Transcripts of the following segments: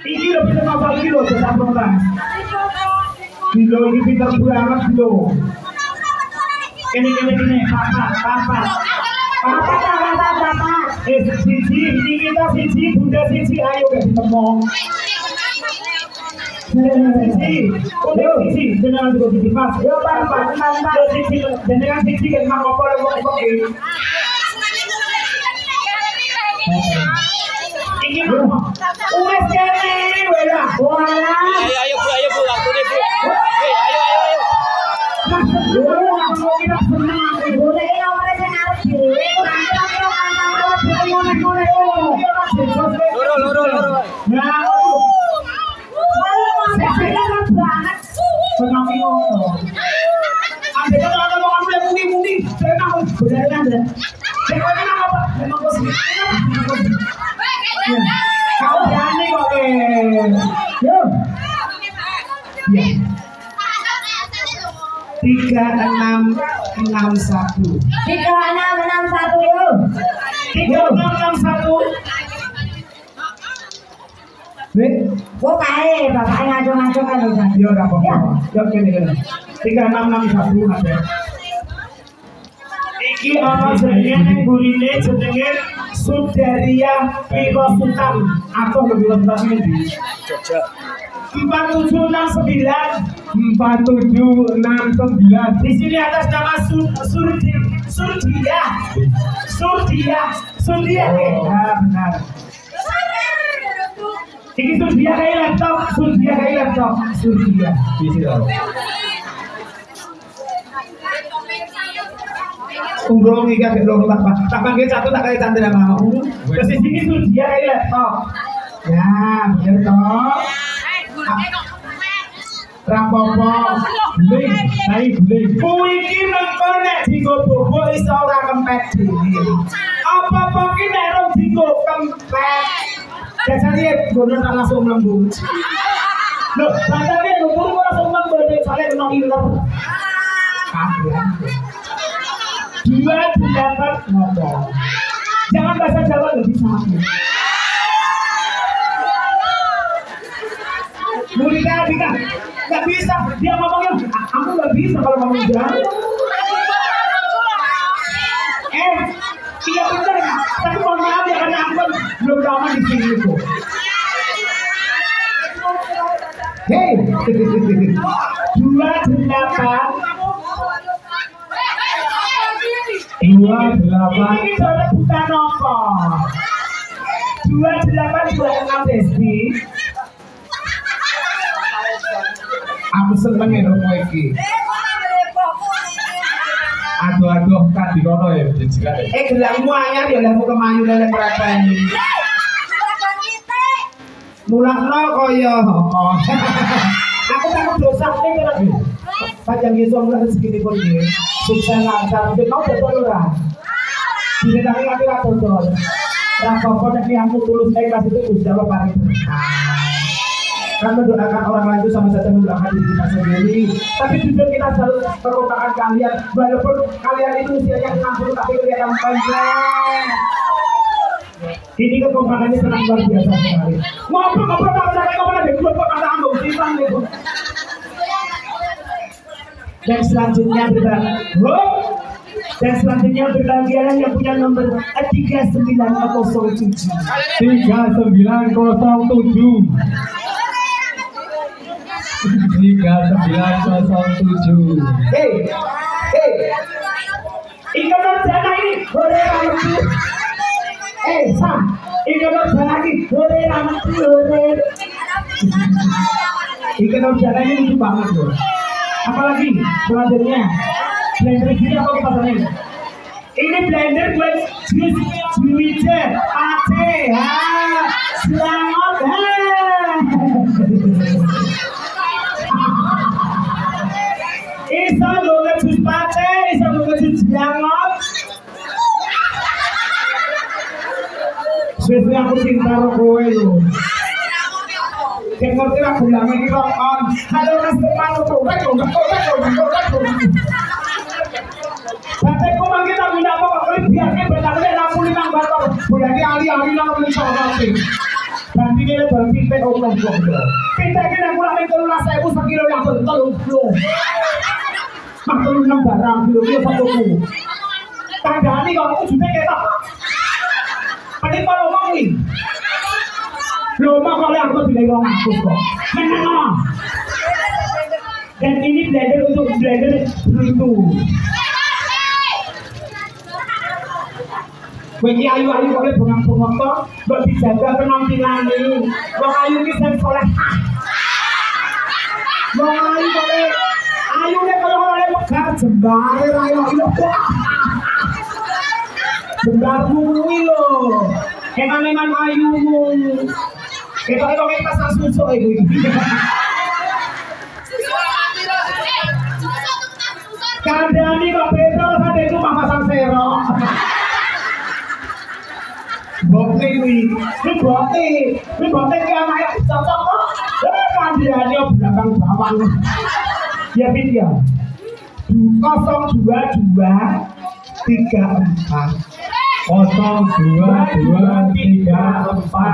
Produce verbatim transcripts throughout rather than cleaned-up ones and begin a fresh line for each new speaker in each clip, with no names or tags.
Iki lho pinter apa iki lho sesampungan. Kilo ini pinter banget kilo. Kene kene kene papa papa. Papa papa papa. Eh siji ini kita siji bunda siji ayo ke ketemu. Siji, udah siji dengan juga siji pas. Yo papa papa siji dengan siji kan mak apa lho kok iki. Ini umas kene wala. Wala.
Ayo ayo Bu, ayo Bu, waktu ini Bu. Hei, ayo ayo ayo.
Mau kita senang, boleh ini nomornya saya naruh dhewe,
Loro loro loro.
nah, saya kan banget, senang ngono. Ambil kalau mau ambil muni-muni, saya mau benar kan? Saya mau apa? Memang posisi. Kau berani kok, yo. Tiga enam enam satu.
Tiga enam enam satu yuk.
Tiga enam enam satu. Nih,
Gue kae bapaknya ngacung-ngacung kan udah.
yo udah apa-apa. Yo kene kene. Tiga enam enam satu ada. Iki ana jenenge gurine jenenge Sudaria Pirosutan atau lebih lengkapnya di
Jogja.
empat tujuh enam sembilan.
empat tujuh enam sembilan.
Di sini atas nama Sur Surdi Surdia Surdia Surdia
Oh,
ya benar. Ini Surdia kayak laptop, Surdia kayak laptop, Surdia.
Bisa.
Umroh nih kan belum tak tak panggil satu tak kayak cantik mau. Terus di sini Surdia kayak laptop. Ya benar toh. Rapopo,
Bling, saya bling.
kuwi iki mengko nek dienggo bobo iso ora kempet dhewe. Apa-apa ki nek ora dienggo kempet. Jasane gono tak langsung lembut. Lho, padahal lho kuwi langsung lembut soalnya kena iler. Kabrian. Dua pendapat ngomong. Jangan bahasa Jawa nggak bisa. Murika, Murika, nggak bisa. Dia ngomongnya, aku nggak bisa kalau ngomong Jawa. Eh, iya benar. Tapi mohon maaf ya karena aku belum lama di sini itu. Hei, dua delapan.
Dua delapan.
Ini soalnya bukan apa. Dua delapan dua enam Desti.
Aku seneng ya dong iki. Aduh-aduh kan di kono ya jelas.
Eh gelangmu anyar ya gelangmu kemayu lele merapani. Mulakno kaya. Oh. Aku takut dosa ning kok. Panjang yeso mulak segini pun nggih. Sukses lancar, ben mau betul ora. Dene tapi ati ra dodol. Ra apa-apa nek aku tulus ikhlas itu Gusti Allah paring berkah. Kan mendoakan orang lain itu sama saja mendoakan diri kita sendiri. Tapi jujur kita selalu merupakan kalian, walaupun kalian itu usianya enam puluh tapi kelihatan panjang. Ini kekompakannya sangat luar biasa sekali. Ngobrol-ngobrol tak ada kayak ada dua kok kata ambung simpan itu. Dan selanjutnya berbahagia. Dan selanjutnya berbahagialah yang punya nomor tiga sembilan nol tujuh.
Tiga sembilan nol tujuh. Tiga sembilan nol tujuh.
Hei, hei, ikan jana ini boleh ramai. Eh, Sam, ikan jana ini boleh ramai, boleh. Ikan jana ini lucu banget loh. Apalagi selanjutnya blender ini apa kita pesanin? Ini blender buat jus juicer, pace, ha, selamat, ha. Isa loga jus pace, isa loga jus selamat. Sesuai aku cinta kowe lo. Kayak ngerti lah bilangnya ini rokon. Halo mas teman lo tuh, rek lo, rek lo, rek lo, rek lo, rek lo. Bateku manggil tak bina apa, kalau biarnya betapnya enam puluh lima batok. Boleh ali ali lah beli sama nanti. bandingnya lebar pitek omong kok pitek ini aku lagi telulas saya usah kilo yang bertelur belum mak telur enam barang kilo kilo satu ku tanda ini kalau aku juga kayak tak paling kalau mau nih lomba kalau aku tidak ngomong aku kok menang dan ini blender untuk blender itu Wegi ayu-ayu oleh bengang-bengang toh, buat dijaga penampilan ini. Wong ayu ini sen soleh. Wong ayu oleh ayu nih kalau oleh megar jembare rayo itu. Jembar mumi lo. Eman-eman ayumu. Kita itu kita sasuso itu. Kandani kok beda sama itu mama sansero. Bokte kuwi, kuwi bokte, kuwi bokte ki anak cocok kok. Eh kandhane belakang bawang. Ya Pit ya. nol dua dua tiga empat
nol dua dua tiga empat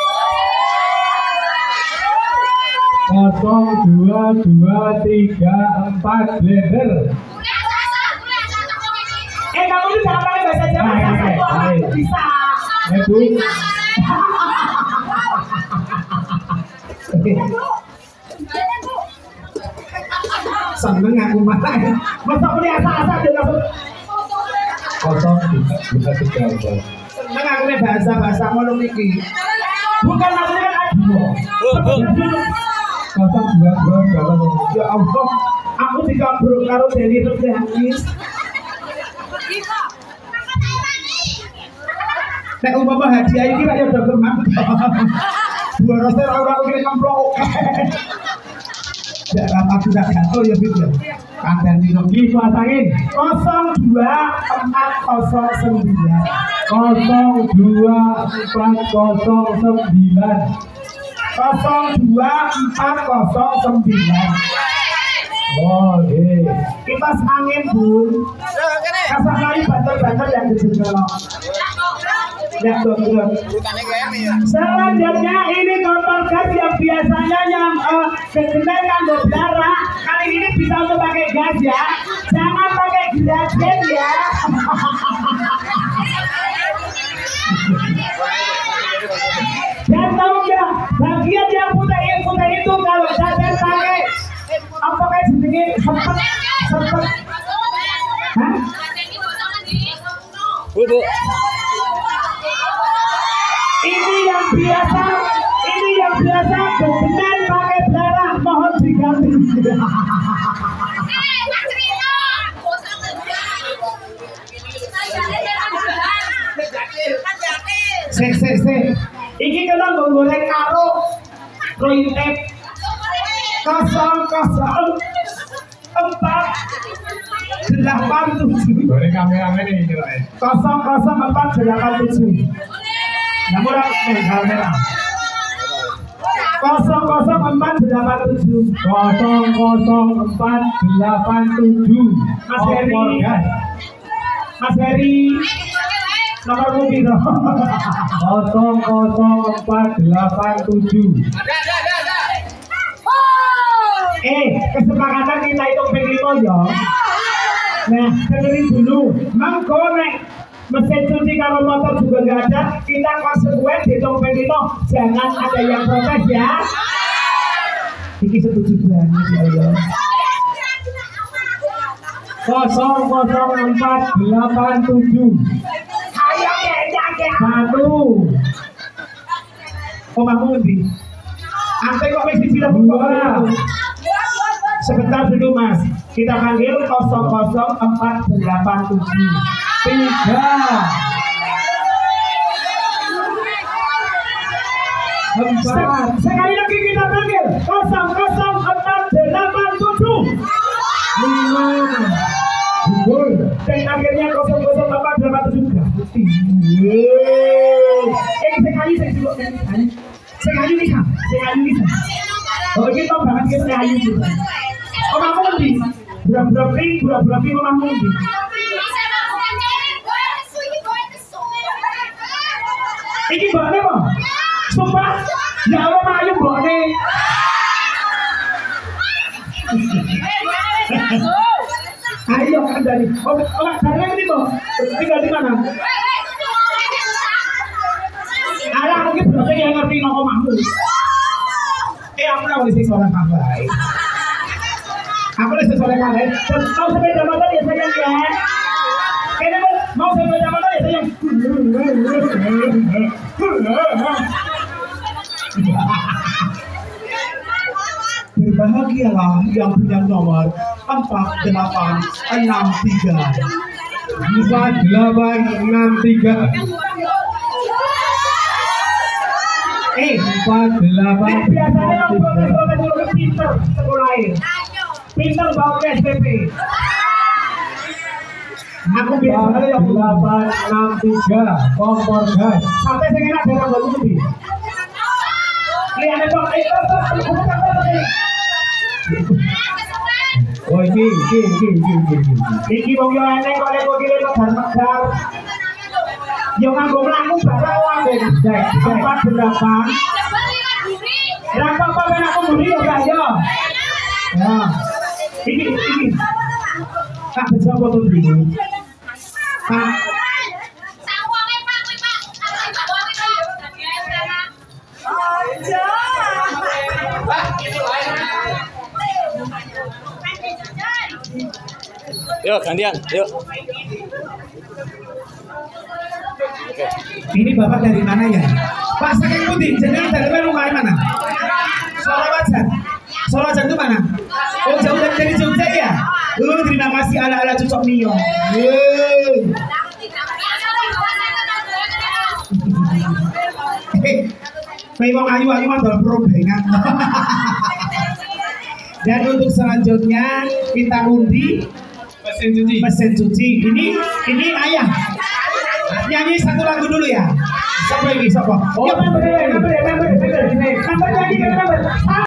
nol dua dua tiga empat blender.
Eh kamu ini jangan pakai bahasa Jawa, bahasa bisa.
Itu
seneng aku malah masa beli asa-asa dia langsung
kosong bisa tiga empat.
seneng aku nih bahasa-bahasa ngomong iki bukan maksudnya kan aduh
kosong dua dua berapa tuh?
ya Allah aku dikabruk karo Deli Rudi Hanis nek umpama hadiah iki rakyat udah gemam dua ratus orang kira kemplok ya rapat sudah gatel ya Bid ya kandang di nogi kuasain nol dua empat nol sembilan
nol dua empat nol sembilan
nol dua empat nol sembilan
boleh
kipas angin bun kasar kali banter-banter yang dijual ya dong selanjutnya ini kompor gas yang biasanya yang uh, kegedean doblara kali ini bisa untuk pakai gas ya jangan pakai graden ya dan tahu nggak bagian yang putih putih itu kalau dadan pakai apa kayak jenenge sempet sempet hah?
Bu, bu.
Ini yang biasa, ini yang biasa benar pakai belarang mohon diganti. Sek sek sek. Iki kena menggoreng karo roytek kosong kosong empat delapan tujuh.
boleh kameramen ini coba
Kosong kosong empat delapan tujuh. Namun eh kamera. Kosong kosong empat delapan tujuh.
nol nol empat delapan tujuh.
Mas Heri.
Kompor gas.
Mas Heri. Nomor mobil.
nol nol empat delapan tujuh.
Eh, kesepakatan kita itu pengen ya. Nah, dengerin dulu. Mangko nek mesin cuci kalau motor juga nggak ada, kita konsekuen hitung pengen jangan ada yang protes ya. Iki setuju banget ya.
nol nol empat delapan tujuh.
Ayo ya,
Satu.
Omahmu ndi? Ante kok wis siji lho. Sebentar dulu Mas. Kita panggil nol nol empat delapan tujuh.
Tiga. Empat.
Sekali lagi kita panggil nol nol empat delapan tujuh.
Lima. Gugur.
Dan akhirnya nol nol empat delapan tujuh. Yeay. Eh sekali saya dulu sekali. Sekali bisa. Sekali bisa. Oh kita banget kita sekali juga. Omahmu ndi? Berapa-berapa ping, berapa-berapa ping omahmu ndi? Iki bahannya apa? Sumpah, ya Allah mayu mbokne. Ayo kandani. Oh, oh, dari ini Mbok. Tinggal di mana? Alah, mungkin berarti yang ngerti nopo makmu. Eh, aku lah wis seorang kabai. Aku lah seorang kabai. Mau sepeda motor ya sayang ya. Kayaknya mau sepeda motor ya sayang. Berbahagialah yang punya nomor empat delapan enam tiga.
Empat delapan enam tiga.
Eh,
Empat delapan.
biasanya orang protes-protes itu pinter sekolah ini. Pinter bawa ke S P P. Aku biasanya yang
delapan enam tiga kompor gas.
sampai saya enak darah baru lebih. Lihat dong, itu bukan ini.
Oh ini, ini, ini, ini, ini.
Iki wong yo eneng kok nek kok megar-megar. Yo nganggo mlaku barang wae. Empat delapan. Lah kok kok ben aku mburi yo gak yo. Ya. Iki iki. Tak bisa foto dulu. Tak.
Yuk, gantian. Yuk. Oke.
Ini Bapak dari mana ya? Pak Saking Putih, jenengan dari rumah mana? Solawajan. Solawajan itu mana? Oh, jauh dari Jogja ya? Oh, terima kasih ala-ala cocok Mio. Yeay. Kayak wong ayu-ayu mah dalam probengan. Dan untuk selanjutnya kita undi
Mesin cuci.
mesin cuci. Ini ini ayah. Nyanyi satu lagu dulu ya. Siapa lagi? Siapa? Oh, member, member, member, member, member lagi, member.